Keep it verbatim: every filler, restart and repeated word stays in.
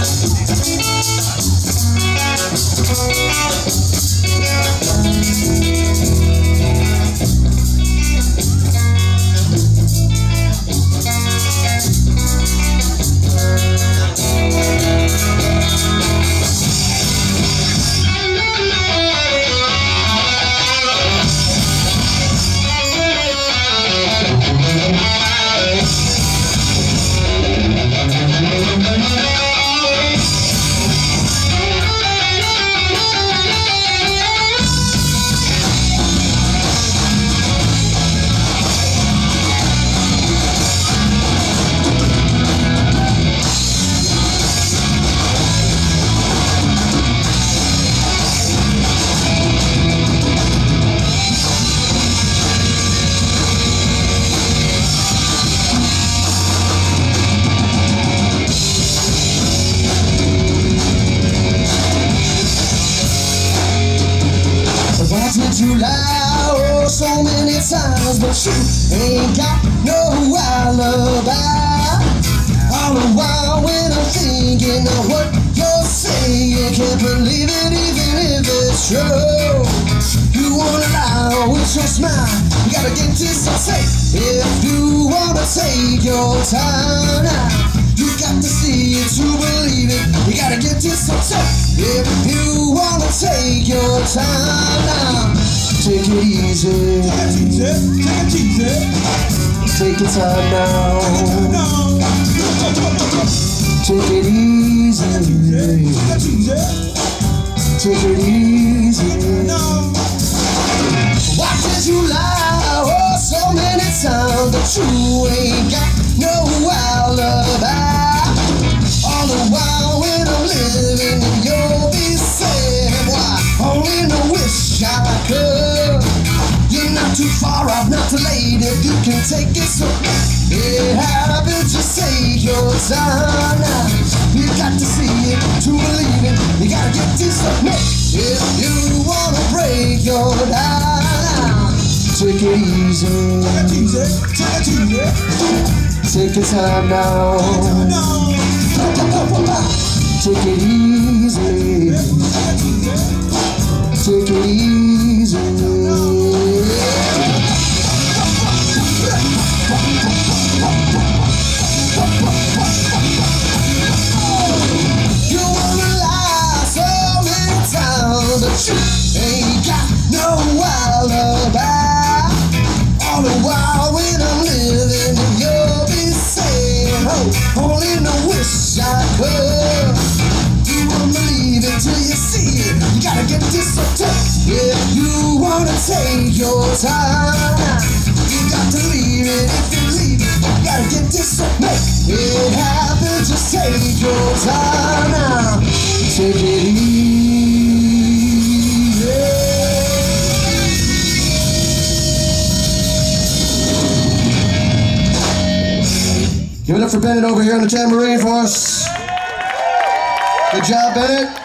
Did you lie oh, so many times, but you ain't got no alibi? All the while when I'm thinking of what you're saying, can't believe it even if it's true. You wanna lie with your smile, you gotta get this to take. If you wanna take your time now, you got to see it to believe it. You gotta get this to take. If you wanna take your time now, take it easy. Take it easy. Take it easy. Take your time now. Take it easy. Take it easy. Why did you lie oh, so many times that you ain't got no alibi? All the while when I'm living, you'll be saying, why, only no wish I could. You're not too far off, not too late if you can take it. So it happens, just take your time now. You got to see it to believe it. You gotta get this up next. If you wanna break your down, take it easy. Take it easy. Take it easy. Take your time now. Take it easy. Take it easy. You wanna lie so many times, but you ain't got no alibi. All the while when I'm living, you'll be saying, oh, only no wish I could. You won't believe it till you see it. You gotta get this up to. If you wanna take your time, you got to leave it. If you leave it, you gotta get this up. Make it happen, just take your time now. Take it easy. Give it up for Bennett over here on the tambourine for us. Good job, Bennett.